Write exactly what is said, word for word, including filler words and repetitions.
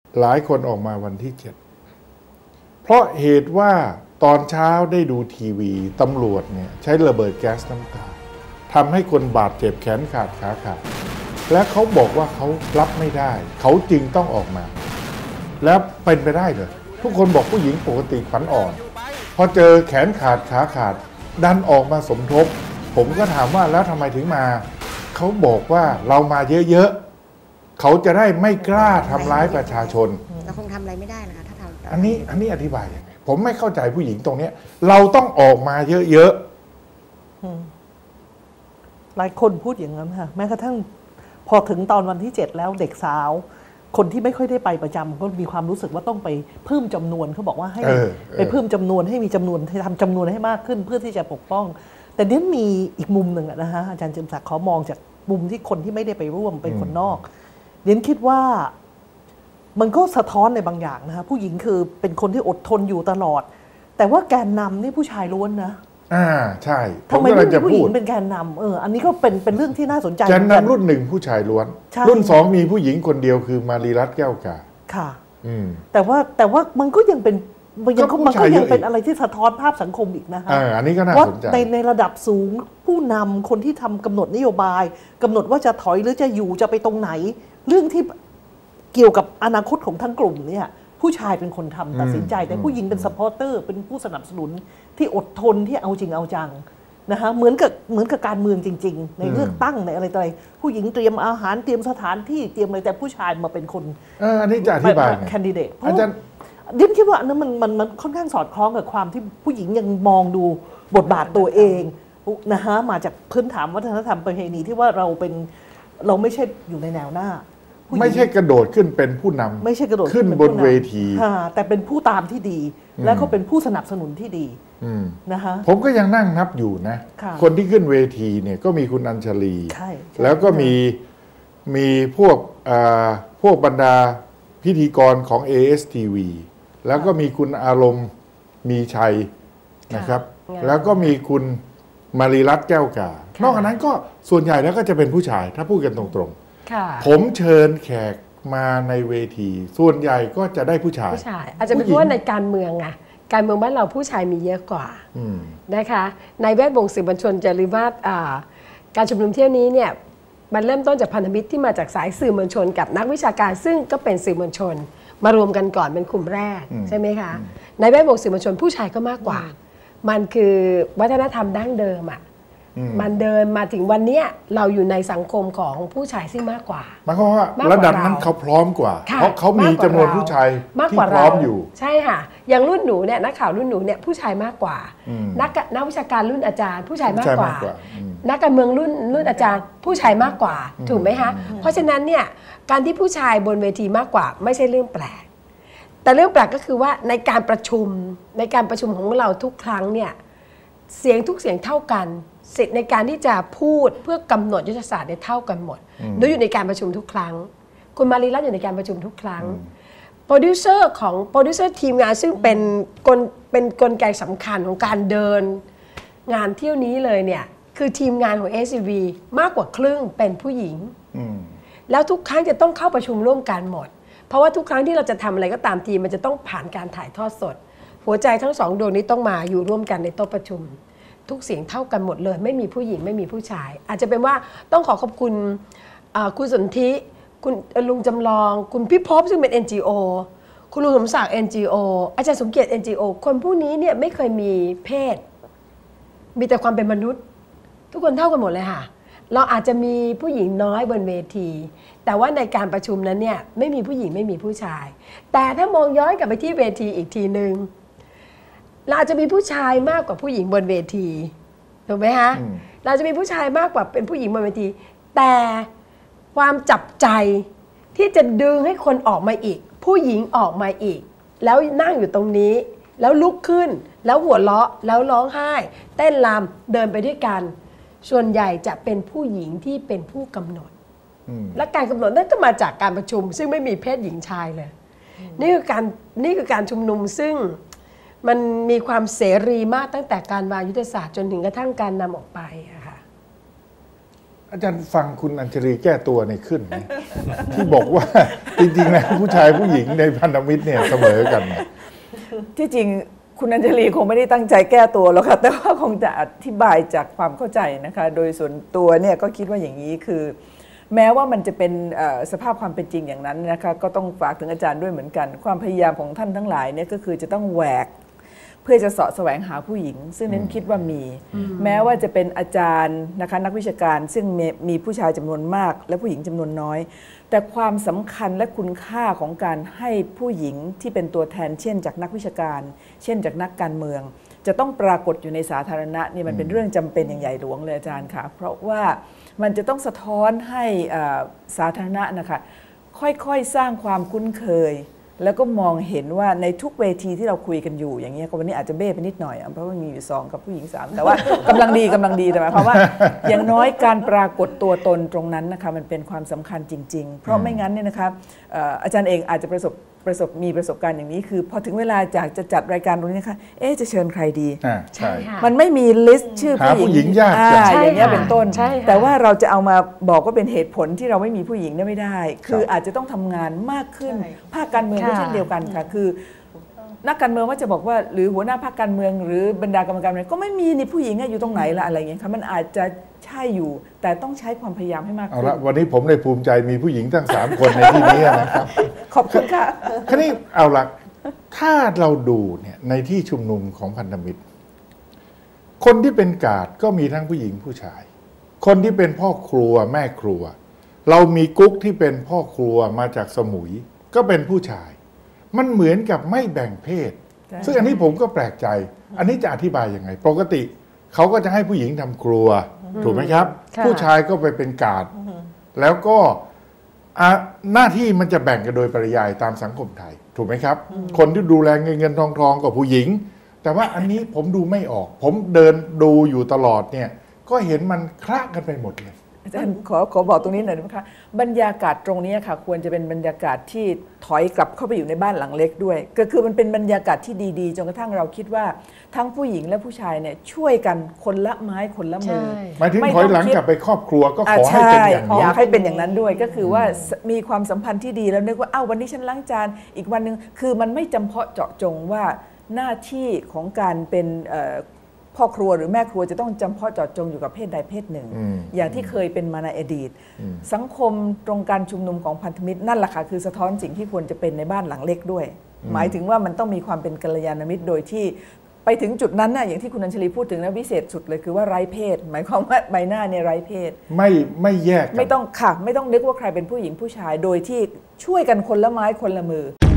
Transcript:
หลายคนออกมาวันที่เจ็ดเพราะเหตุว่าตอนเช้าได้ดูทีวีตำรวจเนี่ยใช้ระเบิดแก๊สน้ำตาทำให้คนบาดเจ็บแขนขาดขาขาดและเขาบอกว่าเขารับไม่ได้เขาจึงต้องออกมาแล้วเป็นไปได้เลยทุกคนบอกผู้หญิงปกติขวัญอ่อนพอเจอแขนขาดขาขาดดันออกมาสมทบผมก็ถามว่าแล้วทำไมถึงมาเขาบอกว่าเรามาเยอะๆเขาจะได้ไม่กล้าทำร้ายประชาชนเราคงทำอะไรไม่ได้นะคะถ้าทำอันนี้อันนี้อธิบายยังไงผมไม่เข้าใจผู้หญิงตรงนี้เราต้องออกมาเยอะๆหลายคนพูดอย่างนั้นค่ะแม้กระทั่งพอถึงตอนวันที่เจ็ดแล้วเด็กสาวคนที่ไม่ค่อยได้ไปประจำก็มีความรู้สึกว่าต้องไปเพิ่มจำนวนเขาบอกว่าให้ไปเพิ่มจำนวนให้มีจำนวนทำจำนวนให้มากขึ้นเพื่อที่จะปกป้องแต่เนี้ยมีอีกมุมหนึ่งนะฮะอาจารย์เจิมศักดิ์ขอมองจากมุมที่คนที่ไม่ได้ไปร่วมเป็นคนนอกเรียนคิดว่ามันก็สะท้อนในบางอย่างนะคะผู้หญิงคือเป็นคนที่อดทนอยู่ตลอดแต่ว่าแกนนำนี่ผู้ชายล้วนนะอ่าใช่ทำไมไม่มีผู้หญิงเป็นแกนนำเอออันนี้ก็เป็นเป็นเรื่องที่น่าสนใจแกนนำรุ่นหนึ่งผู้ชายล้วนรุ่นสองมีผู้หญิงคนเดียวคือมารีรัตน์แก้วกาค่ะแต่ว่าแต่ว่ามันก็ยังเป็นมันยังมันก็ยังเป็นอะไรที่สะท้อนภาพสังคมอีกนะคะอันนี้ก็น่าสนใจในในระดับสูงผู้นำคนที่ทำกำหนดนโยบายกำหนดว่าจะถอยหรือจะอยู่จะไปตรงไหนเรื่องที่เกี่ยวกับอนาคตของทั้งกลุ่มเนี่ยผู้ชายเป็นคนทำตัดสินใจแต่ผู้หญิงเป็นซัพพอร์เตอร์เป็นผู้สนับสนุนที่อดทนที่เอาจริงเอาจังนะคะเหมือนกับเหมือนกับการเมืองจริงๆในเลือกตั้งในอะไรต่ออะไรผู้หญิงเตรียมอาหารเตรียมสถานที่เตรียมอะไรแต่ผู้ชายมาเป็นคนเอออันนี้จะอธิบายแคนดิเดตอาจารย์ดิฉันคิดว่าอันนั้นมันมันมันค่อนข้างสอดคล้องกับความที่ผู้หญิงยังมองดูบทบาทตัวเองนะฮะมาจากพื้นฐานวัฒนธรรมประเพณีที่ว่าเราเป็นเราไม่ใช่อยู่ในแนวหน้าไม่ใช่กระโดดขึ้นเป็นผู้นำไม่ใช่กระโดดขึ้นบนเวทีแต่เป็นผู้ตามที่ดีและก็เป็นผู้สนับสนุนที่ดีนะคะผมก็ยังนั่งนับอยู่นะคนที่ขึ้นเวทีเนี่ยก็มีคุณอัญชลีแล้วก็มีมีพวกพวกบรรดาพิธีกรของ เอ เอส ที วี แล้วก็มีคุณอารมณ์มีชัยนะครับแล้วก็มีคุณมารีรัตน์แก้วกานอกจากนั้นก็ส่วนใหญ่แล้วก็จะเป็นผู้ชายถ้าพูดกันตรงๆผมเชิญแขกมาในเวทีส่วนใหญ่ก็จะได้ผู้ชายผู้ชายอาจจะเป็นเพราะว่าในการเมืองไงการเมืองบ้านเราผู้ชายมีเยอะกว่านะคะในแวดวงสื่อมวลชนจะลืมว่าการชุมนุมเที่ยวนี้เนี่ยมันเริ่มต้นจากพันธมิตรที่มาจากสายสื่อมวลชนกับนักวิชาการซึ่งก็เป็นสื่อมวลชนมารวมกันก่อนเป็นกลุ่มแรกใช่ไหมคะในแวดวงสื่อมวลชนผู้ชายก็มากกว่ามันคือวัฒนธรรมดั้งเดิมอ่ะมันเดินมาถึงวันนี้เราอยู่ในสังคมของผู้ชายซึ่งมากกว่าหมายความว่าระดับนั้นเขาพร้อมกว่าเพราะเขามีจำนวนผู้ชายที่พร้อมอยู่ใช่ค่ะอย่างรุ่นหนูเนี่ยนักข่าวรุ่นหนูเนี่ยผู้ชายมากกว่านักนักวิชาการรุ่นอาจารย์ผู้ชายมากกว่านักการเมืองรุ่นรุ่นอาจารย์ผู้ชายมากกว่าถูกไหมคะเพราะฉะนั้นเนี่ยการที่ผู้ชายบนเวทีมากกว่าไม่ใช่เรื่องแปลกแต่เรื่องแปลกก็คือว่าในการประชุมในการประชุมของเราทุกครั้งเนี่ยเสียงทุกเสียงเท่ากันสิทธิ์ในการที่จะพูดเพื่อกำหนดยุทธศาสตร์เนี่ยเท่ากันหมดโดยอยู่ในการประชุมทุกครั้งคุณมารีรัตน์อยู่ในการประชุมทุกครั้งโปรดิวเซอร์ของโปรดิวเซอร์ทีมงานซึ่งเป็นกลเป็นกลไกสำคัญของการเดินงานเที่ยวนี้เลยเนี่ยคือทีมงานของ เอ เอส ซี วี มากกว่าครึ่งเป็นผู้หญิงแล้วทุกครั้งจะต้องเข้าประชุมร่วมกันหมดเพราะว่าทุกครั้งที่เราจะทำอะไรก็ตามทีมันจะต้องผ่านการถ่ายทอดสดหัวใจทั้งสองดวงนี้ต้องมาอยู่ร่วมกันในโต๊ะประชุมทุกเสียงเท่ากันหมดเลยไม่มีผู้หญิงไม่มีผู้ชายอาจจะเป็นว่าต้องขอขอบคุณคุณสนธิคุณลุงจำลองคุณพิภพซึ่งเป็น เอ็น จี โอ คุณลุงสมศักดิ์ เอ็น จี โอ อาจารย์สมเกียรติ เอ็น จี โอ คนผู้นี้เนี่ยไม่เคยมีเพศมีแต่ความเป็นมนุษย์ทุกคนเท่ากันหมดเลยค่ะเราอาจจะมีผู้หญิงน้อยบนเวทีแต่ว่าในการประชุมนั้นเนี่ยไม่มีผู้หญิงไม่มีผู้ชายแต่ถ้ามองย้อนกลับไปที่เวทีอีกทีนึงเราอาจจะมีผู้ชายมากกว่าผู้หญิงบนเวทีถูกไหมคะเราจะมีผู้ชายมากกว่าเป็นผู้หญิงบนเวทีแต่ความจับใจที่จะดึงให้คนออกมาอีกผู้หญิงออกมาอีกแล้วนั่งอยู่ตรงนี้แล้วลุกขึ้นแล้วหัวเราะแล้วร้องไห้เต้นรำเดินไปด้วยกันส่วนใหญ่จะเป็นผู้หญิงที่เป็นผู้กำหนดและการกำหนดนั้นก็มาจากการประชุมซึ่งไม่มีเพศหญิงชายเลยนี่คือการนี่คือการชุมนุมซึ่งมันมีความเสรีมากตั้งแต่การวางยุทธศาสตร์จนถึงกระทั่งการนำออกไปอะค่ะอาจารย์ฟังคุณอัญชลีแก้ตัวในขึ้นไหม ที่บอกว่าจริงๆนะผู้ชายผู้หญิงในพันธมิตรเนี่ยเสมอกันนะที่จริงคุณอัญชลีคงไม่ได้ตั้งใจแก้ตัวหรอกค่ะแต่ว่าคงจะอธิบายจากความเข้าใจนะคะโดยส่วนตัวเนี่ยก็คิดว่าอย่างนี้คือแม้ว่ามันจะเป็นสภาพความเป็นจริงอย่างนั้นนะคะก็ต้องฝากถึงอาจารย์ด้วยเหมือนกันความพยายามของท่านทั้งหลายเนี่ยก็คือจะต้องแหวกเพื่อจะเสาะแสวงหาผู้หญิงซึ่งนั้นคิดว่ามีแม้ว่าจะเป็นอาจารย์นะคะนักวิชาการซึ่งมีผู้ชายจำนวนมากและผู้หญิงจำนวนน้อยแต่ความสำคัญและคุณค่าของการให้ผู้หญิงที่เป็นตัวแทนเช่นจากนักวิชาการเช่นจากนักการเมืองจะต้องปรากฏอยู่ในสาธารณะนี่มันเป็นเรื่องจำเป็นอย่างใหญ่หลวงเลยอาจารย์ค่ะเพราะว่ามันจะต้องสะท้อนให้สาธารณะนะคะค่อยๆสร้างความคุ้นเคยแล้วก็มองเห็นว่าในทุกเวทีที่เราคุยกันอยู่อย่างนี้ก็วันนี้อาจจะเบ้ไปนิดหน่อยเพราะว่ามีอยู่สองกับผู้หญิงสามแต่ว่ากำลังดีกำลังดีแต่หมายความว่าอย่างน้อยการปรากฏตัวตนตรงนั้นนะคะมันเป็นความสำคัญจริงๆเพราะไม่งั้นเนี่ยนะคะอาจารย์เองอาจจะประสบประสบมีประสบการณ์อย่างนี้คือพอถึงเวลาจากจะจัดรายการตรงนี้นะคะเอ๊ะจะเชิญใครดีใช่มันไม่มีลิสต์ชื่อผู้หญิงยากอย่างเงี้ยเป็นต้นแต่ว่าเราจะเอามาบอกว่าเป็นเหตุผลที่เราไม่มีผู้หญิงเนี่ยไม่ได้คืออาจจะต้องทำงานมากขึ้นภาคการเมืองก็เช่นเดียวกันค่ะคือนักการเมืองว่าจะบอกว่าหรือหัวหน้าพรรคการเมืองหรือบรรดากรรมการก็ไม่มีนี่ผู้หญิงอยู่ตรงไหนละอะไรเงี้ยค่ะมันอาจจะใช่อยู่แต่ต้องใช้ความพยายามให้มากขึ้นเอาละวันนี้ผมได้ภูมิใจมีผู้หญิงทั้งสามคนในที่นี้นะครับขอบคุณค่ะคราวนี้เอาละถ้าเราดูเนี่ยในที่ชุมนุมของพันธมิตรคนที่เป็นกาดก็มีทั้งผู้หญิงผู้ชายคนที่เป็นพ่อครัวแม่ครัวเรามีกุ๊กที่เป็นพ่อครัวมาจากสมุยก็เป็นผู้ชายมันเหมือนกับไม่แบ่งเพศซึ่งอันนี้ผมก็แปลกใจอันนี้จะอธิบายยังไงปกติเขาก็จะให้ผู้หญิงทำครัวถูกไหมครับผู้ชายก็ไปเป็นกาดแล้วก็หน้าที่มันจะแบ่งกันโดยปริยายตามสังคมไทยถูกไหมครับคนที่ดูแลเงินเงินทองทองกับผู้หญิงแต่ว่าอันนี้ผมดูไม่ออกผมเดินดูอยู่ตลอดเนี่ยก็เห็นมันคละกันไปหมดเลยอาจารย์ขอขอบอกตรงนี้หน่อยนะคะบรรยากาศตรงนี้ค่ะควรจะเป็นบรรยากาศที่ถอยกลับเข้าไปอยู่ในบ้านหลังเล็กด้วยก็คือมันเป็นบรรยากาศที่ดีๆจนกระทั่งเราคิดว่าทั้งผู้หญิงและผู้ชายเนี่ยช่วยกันคนละไม้คนละมือหมายถึงถอยหลังกลับไปครอบครัวก็ขอให้เป็นอย่างนี้อยากให้เป็นอย่างนั้นด้วยก็คือว่ามีความสัมพันธ์ที่ดีแล้วนึกว่าอ้าววันนี้ฉันล้างจานอีกวันนึงคือมันไม่จำเพาะเจาะจงว่าหน้าที่ของการเป็นพ่อครัวหรือแม่ครัวจะต้องจำเพาะเจาะจงอยู่กับเพศใดเพศหนึ่งอย่างที่เคยเป็นมาในอดีตสังคมตรงการชุมนุมของพันธมิตรนั่นแหละค่ะคือสะท้อนสิ่งที่ควรจะเป็นในบ้านหลังเล็กด้วยหมายถึงว่ามันต้องมีความเป็นกัลยาณมิตรโดยที่ไปถึงจุดนั้นน่ะอย่างที่คุณอัญชลีพูดถึงนะวิเศษสุดเลยคือว่าไร้เพศหมายความว่าใบหน้าเนี่ยไร้เพศไม่ไม่แยกไม่ต้องค่ะไม่ต้องนึกว่าใครเป็นผู้หญิงผู้ชายโดยที่ช่วยกันคนละไม้คนละมือ